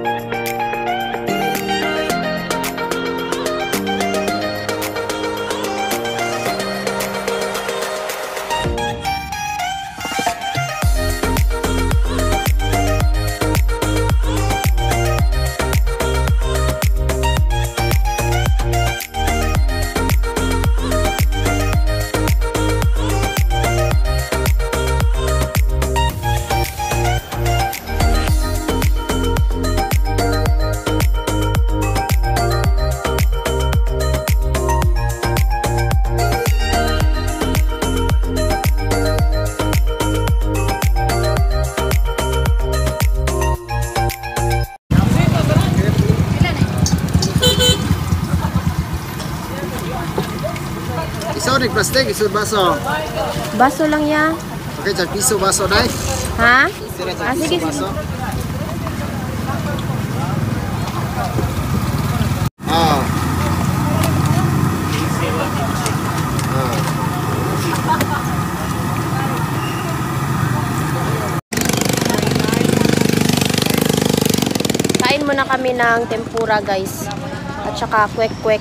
Iso plastic, iso baso. Baso lang yan. Okay, dyan piso baso dai. Ha? Sige, baso. Ah. Kain muna kami ng tempura guys. At saka kwek-kwek.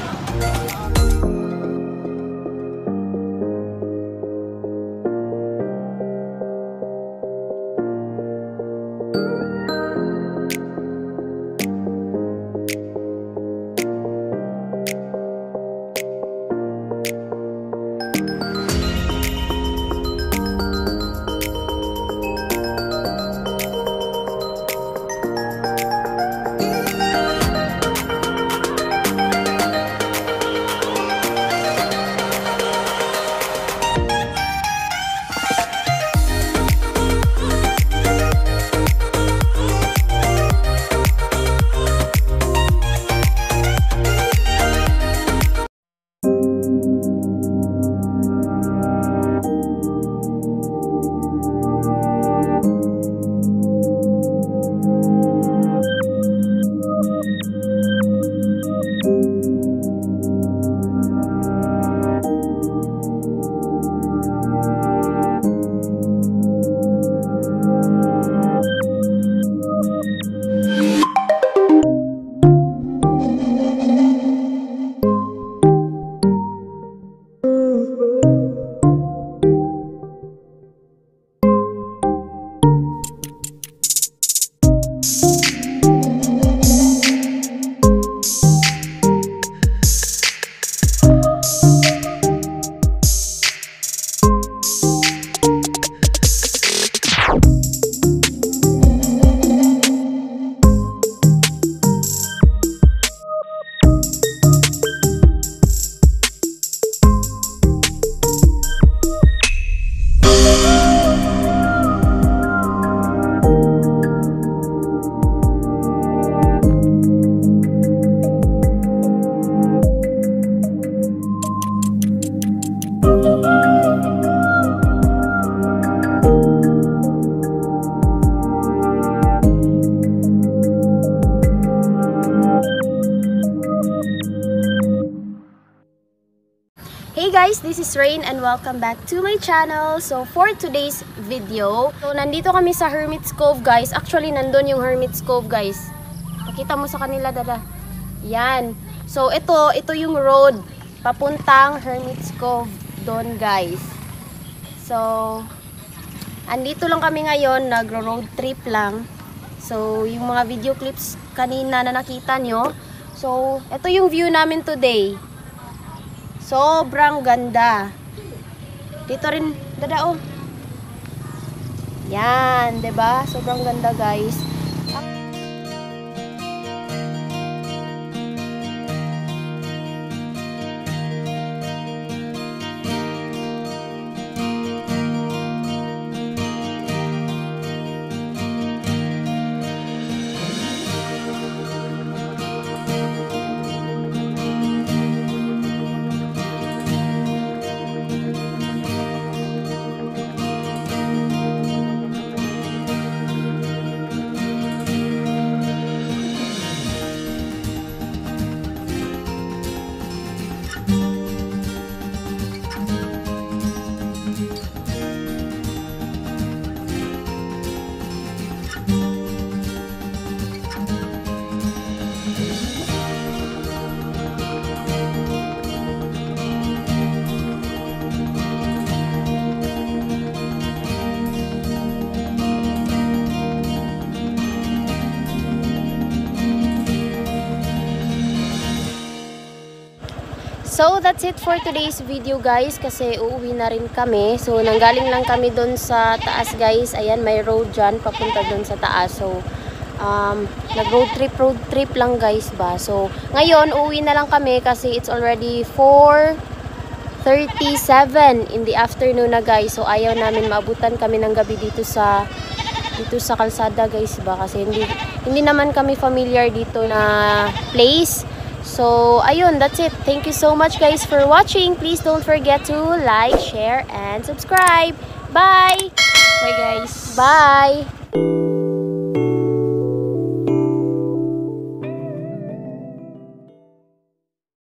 Hey guys, this is Rain and welcome back to my channel. So for today's video, nandito kami sa Hermit's Cove guys. Actually, nandun yung Hermit's Cove guys. Pakita mo sa kanila dada. Yan. So ito yung road papuntang Hermit's Cove doon guys. So andito lang kami ngayon, nagro-road trip lang. So yung mga video clips kanina na nakita nyo. So ito yung view namin today. Sobrang ganda. Dito rin, dada oh. Yan, 'di ba? Sobrang ganda, guys. So, that's it for today's video guys kasi uuwi na rin kami. So, nanggaling lang kami doon sa taas guys. Ayan, may road dyan papunta doon sa taas. So, nag-road trip lang guys ba. So, ngayon, uuwi na lang kami kasi it's already 4:37 in the afternoon na guys. So, ayaw namin maabutan kami ng gabi dito sa kalsada guys ba. Kasi hindi naman kami familiar dito na place. So, ayun, that's it. Thank you so much guys for watching. Please don't forget to like, share, and subscribe. Bye! Bye guys! Bye!